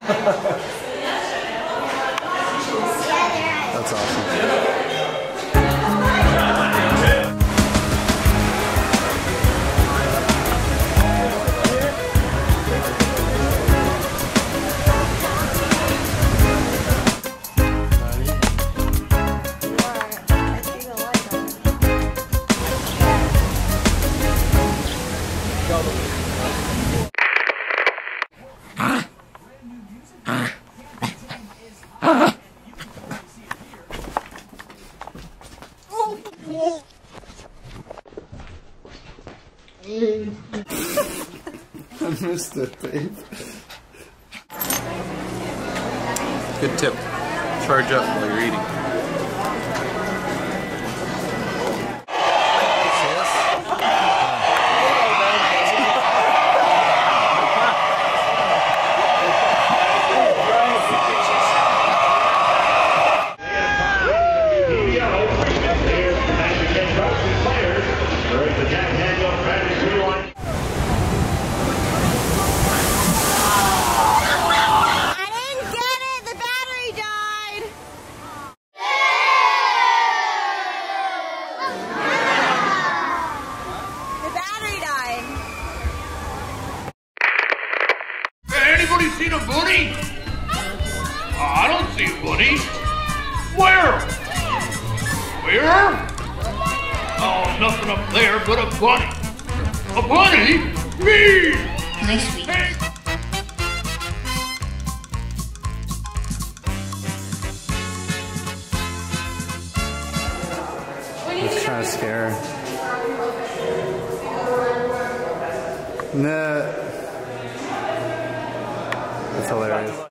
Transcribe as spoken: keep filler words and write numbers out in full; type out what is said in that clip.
That's awesome. I missed it, babe. Good tip. Charge up while you're eating. Anybody seen a bunny? Oh, I don't see a bunny. Where? Where? Oh, nothing up there but a bunny. A bunny? Me! Nice sweet. Hey. Let's try to scare her. Nah. That's hilarious.